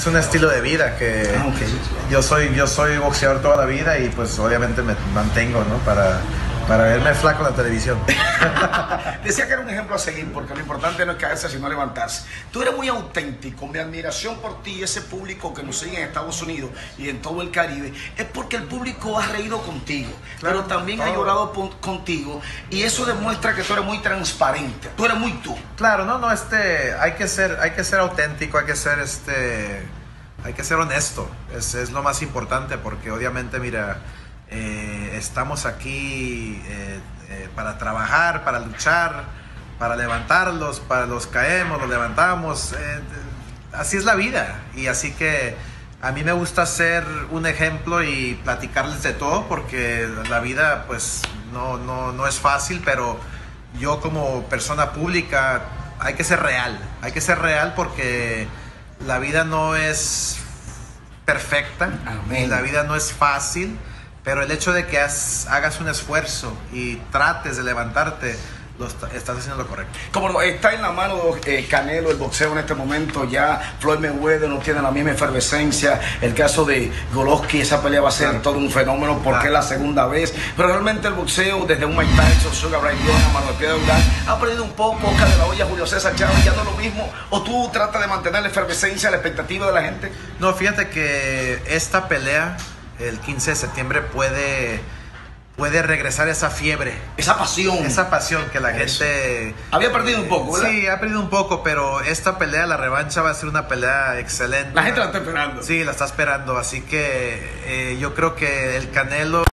es un estilo de vida que yo soy boxeador toda la vida y pues obviamente me mantengo, ¿no? Para verme flaco en la televisión. Decía que era un ejemplo a seguir, porque lo importante no es caerse, sino levantarse. Tú eres muy auténtico. Mi admiración por ti y ese público que nos sigue en Estados Unidos y en todo el Caribe es porque el público ha reído contigo, claro, pero también ha llorado contigo, y eso demuestra que tú eres muy transparente. Tú eres muy tú. Claro, hay que ser auténtico, hay que ser honesto. Es lo más importante, porque obviamente, mira, estamos aquí para trabajar, para luchar, para levantarlos, para los caemos, los levantamos. Así es la vida, y así que a mí me gusta ser un ejemplo y platicarles de todo, porque la vida pues no es fácil, pero yo como persona pública hay que ser real porque la vida no es perfecta. Amén. Y la vida no es fácil. Pero el hecho de que hagas un esfuerzo y trates de levantarte, estás haciendo lo correcto. Como está en la mano Canelo, el boxeo en este momento, ya Floyd Mayweather no tiene la misma efervescencia. El caso de Golovkin, esa pelea va a ser todo un fenómeno porque es la segunda vez. Pero realmente el boxeo, desde un Mike Tyson, Sugar Ray Leonard, Manuel Piedra Durán, ha perdido un poco. Oscar de la Hoya, Julio César Chávez, ya no es lo mismo. ¿O tú tratas de mantener la efervescencia, la expectativa de la gente? No, fíjate que esta pelea, el 15 de septiembre, puede regresar esa fiebre, esa pasión que la gente había perdido un poco, ¿verdad? Sí, ha perdido un poco, pero esta pelea, la revancha, va a ser una pelea excelente. La gente la está esperando. Sí, la está esperando, así que yo creo que el Canelo